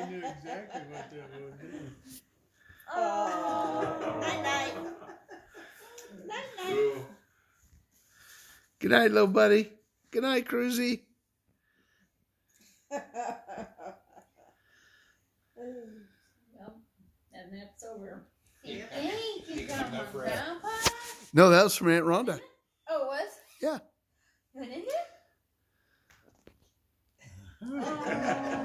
knew exactly what that was, didn't you? Oh, night-night. Night-night. Good night, little buddy. Good night, Cruzy. Well, that nap's over. Here. Thank you, Grandpa. No, that was from Aunt Rhonda. Oh, it was? Yeah. You went in there? Oh.